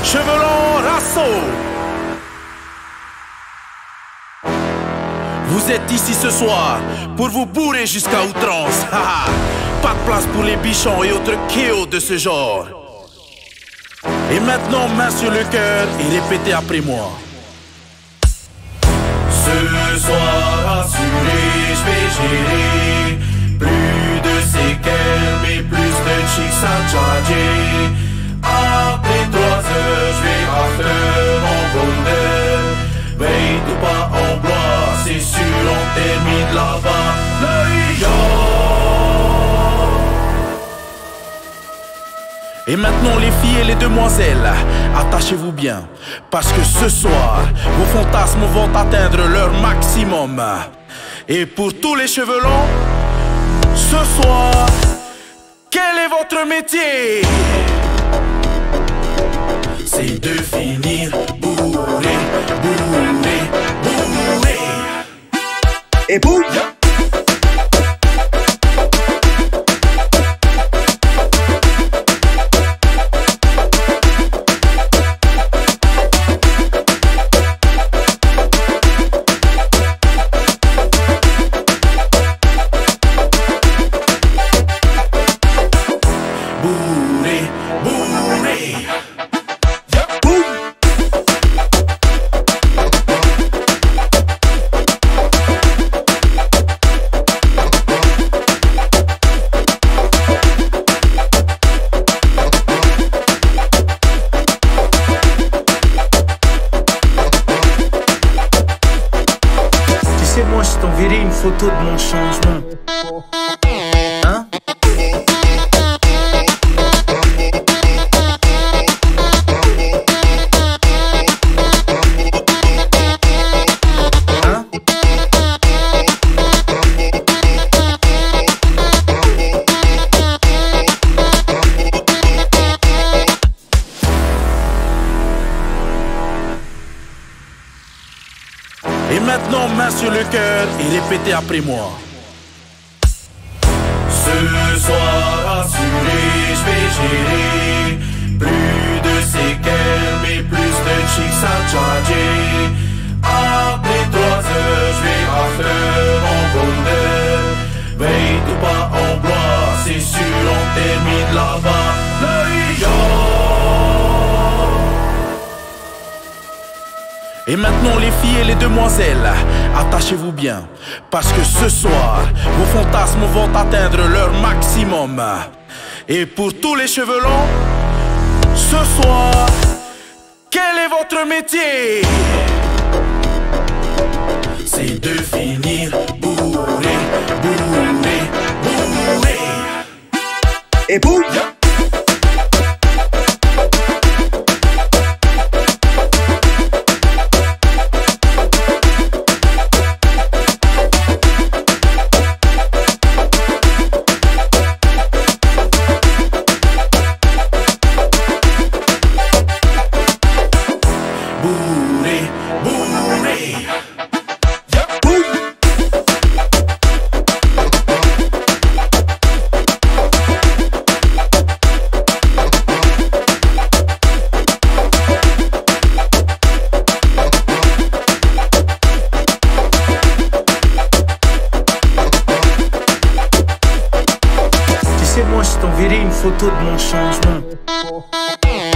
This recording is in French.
Chevelon Rasso. Vous êtes ici ce soir pour vous bourrer jusqu'à outrance. Pas de place pour les bichons et autres kéos de ce genre. Et maintenant, main sur le cœur et répétez après moi. Ce soir assuré, je vais gérer. Plus de séquelles, mais plus de chicks à charger. Après 3 heures, je vais after mon bordel. Veille tout pas en bois, c'est sûr on termine là-bas. Et maintenant les filles et les demoiselles, attachez-vous bien, parce que ce soir, vos fantasmes vont atteindre leur maximum. Et pour tous les chevelons, ce soir, quel est votre métier? C'est de finir bourré, bourré, bourré. Et boum! Bourré, bourré. Tu sais, moi, je t'enverrai une photo de mon changement. Hein? Et maintenant, main sur le cœur et répétez après moi. Ce soir assuré, je vais gérer. Plus de séquelles, mais plus de chicks à charger. Après 3 heures, je vais after mon bordel. Veille tout pas en bois, c'est sûr on termine là-bas. Et maintenant les filles et les demoiselles, attachez-vous bien, parce que ce soir, vos fantasmes vont atteindre leur maximum. Et pour tous les chevelons, ce soir, quel est votre métier? C'est de finir bourré, bourré, bourré. Et boum! Bourré, bourré. Tu sais, moi, je t'enverrai une photo de mon changement.